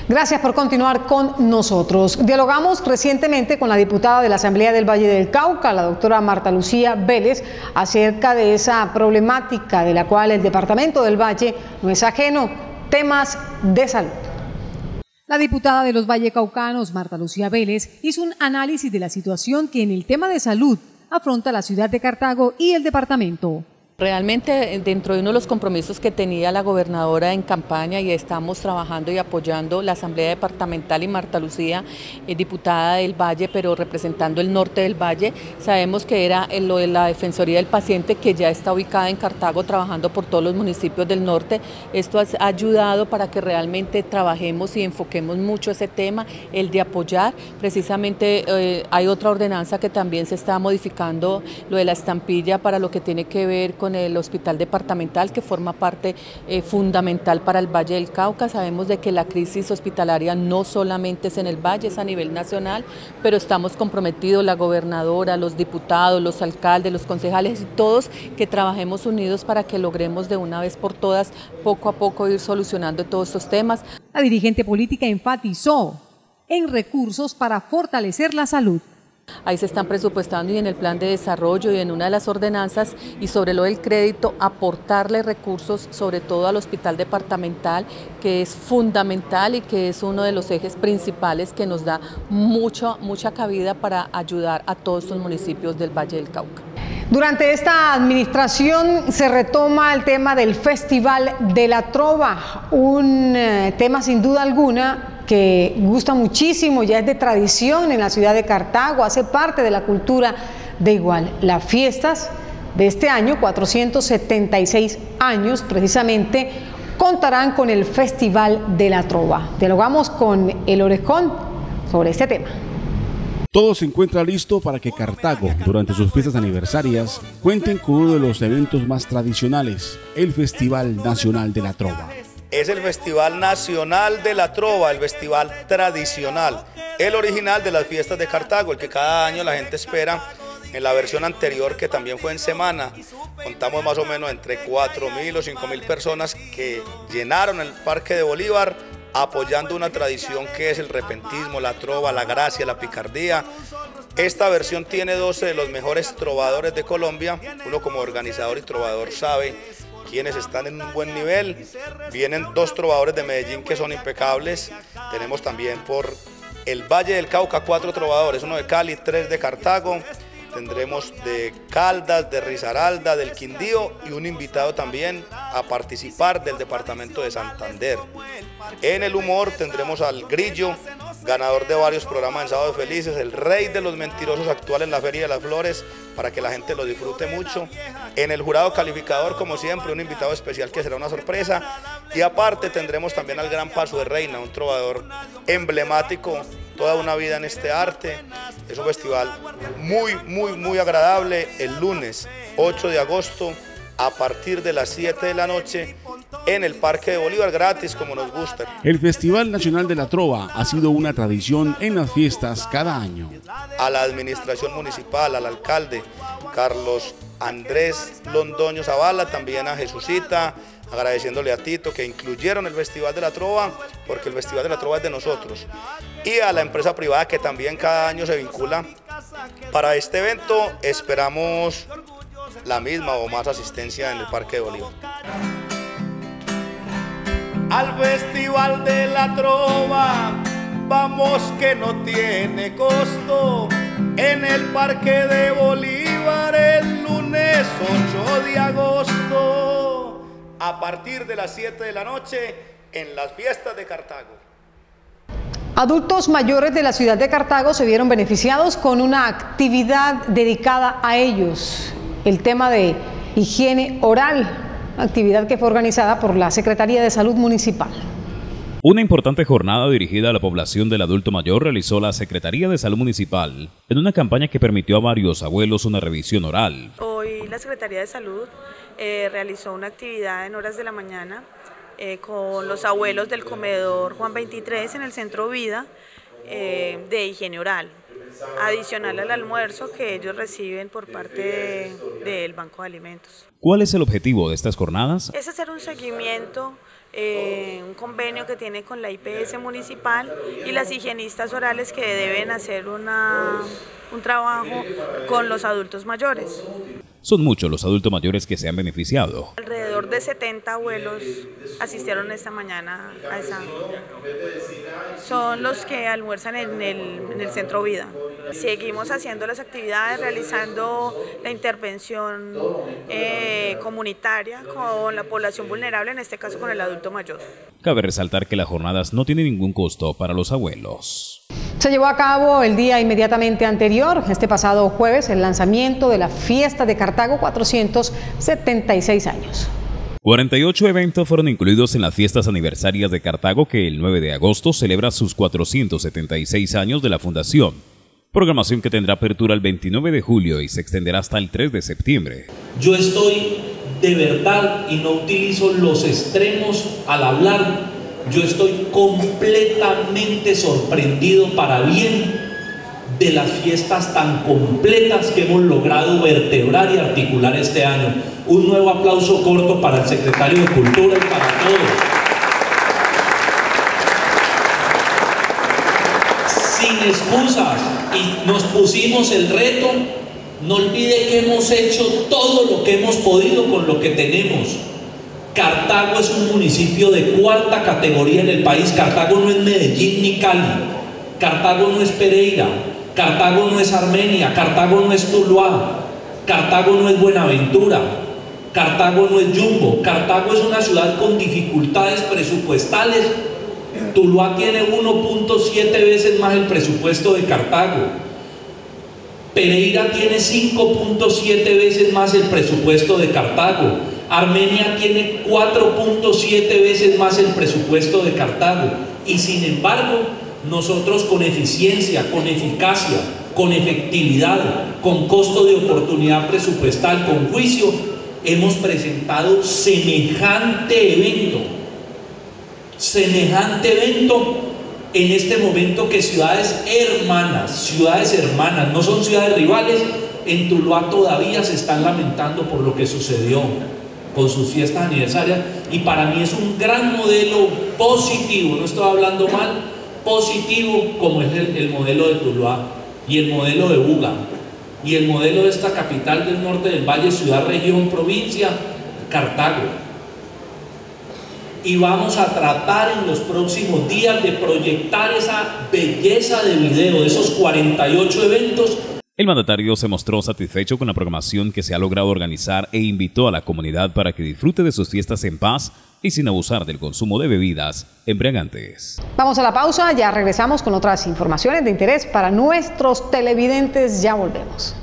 Gracias por continuar con nosotros. Dialogamos recientemente con la diputada de la Asamblea del Valle del Cauca, la doctora Marta Lucía Vélez, acerca de esa problemática de la cual el departamento del Valle no es ajeno, temas de salud. La diputada de los vallecaucanos, Marta Lucía Vélez, hizo un análisis de la situación que en el tema de salud afronta la ciudad de Cartago y el departamento. Realmente dentro de uno de los compromisos que tenía la gobernadora en campaña, y estamos trabajando y apoyando la Asamblea Departamental y Marta Lucía, diputada del Valle, pero representando el norte del Valle, sabemos que era lo de la Defensoría del Paciente, que ya está ubicada en Cartago, trabajando por todos los municipios del norte. Esto ha ayudado para que realmente trabajemos y enfoquemos mucho ese tema, el de apoyar. Precisamente hay otra ordenanza que también se está modificando, lo de la estampilla para lo que tiene que ver con el hospital departamental, que forma parte fundamental para el Valle del Cauca. Sabemos de que la crisis hospitalaria no solamente es en el Valle, es a nivel nacional, pero estamos comprometidos, la gobernadora, los diputados, los alcaldes, los concejales y todos, que trabajemos unidos para que logremos de una vez por todas, poco a poco, ir solucionando todos estos temas. La dirigente política enfatizó en recursos para fortalecer la salud. Ahí se están presupuestando, y en el plan de desarrollo y en una de las ordenanzas, y sobre lo del crédito, aportarle recursos sobre todo al hospital departamental, que es fundamental y que es uno de los ejes principales que nos da mucha cabida para ayudar a todos los municipios del Valle del Cauca. Durante esta administración se retoma el tema del Festival de la Trova, un tema sin duda alguna que gusta muchísimo, ya es de tradición en la ciudad de Cartago, hace parte de la cultura de Igual. Las fiestas de este año, 476 años precisamente, contarán con el Festival de la Trova. Dialogamos con el Orejón sobre este tema. Todo se encuentra listo para que Cartago, durante sus fiestas aniversarias, cuenten con uno de los eventos más tradicionales, el Festival Nacional de la Trova. Es el Festival Nacional de la Trova, el festival tradicional, el original de las fiestas de Cartago, el que cada año la gente espera. En la versión anterior, que también fue en semana, contamos más o menos entre 4.000 o 5.000 personas que llenaron el Parque de Bolívar, apoyando una tradición que es el repentismo, la trova, la gracia, la picardía. Esta versión tiene 12 de los mejores trovadores de Colombia. Uno como organizador y trovador sabe quienes están en un buen nivel. Vienen 2 trovadores de Medellín que son impecables. Tenemos también por el Valle del Cauca 4 trovadores, uno de Cali, 3 de Cartago. Tendremos de Caldas, de Risaralda, del Quindío, y un invitado también a participar del departamento de Santander. En el humor tendremos al Grillo, ganador de varios programas en Sábados Felices, el rey de los mentirosos actual en la Feria de las Flores, para que la gente lo disfrute mucho. En el jurado calificador, como siempre, un invitado especial que será una sorpresa. Y aparte tendremos también al Gran Paso de Reina, un trovador emblemático, toda una vida en este arte. Es un festival muy agradable. El lunes 8 de agosto, a partir de las 7 de la noche, en el Parque de Bolívar, gratis como nos gusta. El Festival Nacional de la Trova ha sido una tradición en las fiestas cada año. A la administración municipal, al alcalde Carlos Andrés Londoño Zavala, también a Jesucita, agradeciéndole a Tito que incluyeron el Festival de la Trova, porque el Festival de la Trova es de nosotros. Y a la empresa privada que también cada año se vincula. Para este evento esperamos la misma o más asistencia en el Parque de Bolívar. Al Festival de la Trova, vamos que no tiene costo, en el Parque de Bolívar el lunes 8 de agosto, a partir de las 7 de la noche, en las fiestas de Cartago. Adultos mayores de la ciudad de Cartago se vieron beneficiados con una actividad dedicada a ellos, el tema de higiene oral, actividad que fue organizada por la Secretaría de Salud Municipal. Una importante jornada dirigida a la población del adulto mayor realizó la Secretaría de Salud Municipal en una campaña que permitió a varios abuelos una revisión oral. Hoy la Secretaría de Salud realizó una actividad en horas de la mañana con los abuelos del comedor Juan 23 en el Centro Vida de higiene oral, adicional al almuerzo que ellos reciben por parte del Banco de Alimentos. ¿Cuál es el objetivo de estas jornadas? Es hacer un seguimiento un convenio que tiene con la IPS municipal y las higienistas orales que deben hacer un trabajo con los adultos mayores. Son muchos los adultos mayores que se han beneficiado. Alrededor de 70 abuelos asistieron esta mañana a esa. Son los que almuerzan en el Centro Vida. Seguimos haciendo las actividades, realizando la intervención comunitaria con la población vulnerable, en este caso con el adulto mayor. Cabe resaltar que las jornadas no tienen ningún costo para los abuelos. Se llevó a cabo el día inmediatamente anterior, este pasado jueves, el lanzamiento de la Fiesta de Cartago 476 años. 48 eventos fueron incluidos en las fiestas aniversarias de Cartago, que el 9 de agosto celebra sus 476 años de la fundación. Programación que tendrá apertura el 29 de julio y se extenderá hasta el 3 de septiembre. Yo estoy de verdad, y no utilizo los extremos al hablar, yo estoy completamente sorprendido para bien de las fiestas tan completas que hemos logrado vertebrar y articular este año. Un nuevo aplauso corto para el secretario de Cultura y para todos. Sin excusas, y nos pusimos el reto. No olvide que hemos hecho todo lo que hemos podido con lo que tenemos. Cartago es un municipio de cuarta categoría en el país. Cartago no es Medellín ni Cali, Cartago no es Pereira, Cartago no es Armenia, Cartago no es Tuluá, Cartago no es Buenaventura, Cartago no es Jumbo. Cartago es una ciudad con dificultades presupuestales. Tuluá tiene 1.7 veces más el presupuesto de Cartago. Pereira tiene 5.7 veces más el presupuesto de Cartago. Armenia tiene 4.7 veces más el presupuesto de Cartago. Y sin embargo, nosotros con eficiencia, con eficacia, con efectividad, con costo de oportunidad presupuestal, con juicio, hemos presentado semejante evento en este momento, que ciudades hermanas, no son ciudades rivales, en Tuluá todavía se están lamentando por lo que sucedió con sus fiestas aniversarias, y para mí es un gran modelo positivo, no estoy hablando mal, positivo, como es el modelo de Tuluá y el modelo de Buga y el modelo de esta capital del norte del Valle, ciudad, región, provincia, Cartago. Y vamos a tratar en los próximos días de proyectar esa belleza de video de esos 48 eventos. El mandatario se mostró satisfecho con la programación que se ha logrado organizar e invitó a la comunidad para que disfrute de sus fiestas en paz y sin abusar del consumo de bebidas embriagantes. Vamos a la pausa, ya regresamos con otras informaciones de interés para nuestros televidentes, ya volvemos.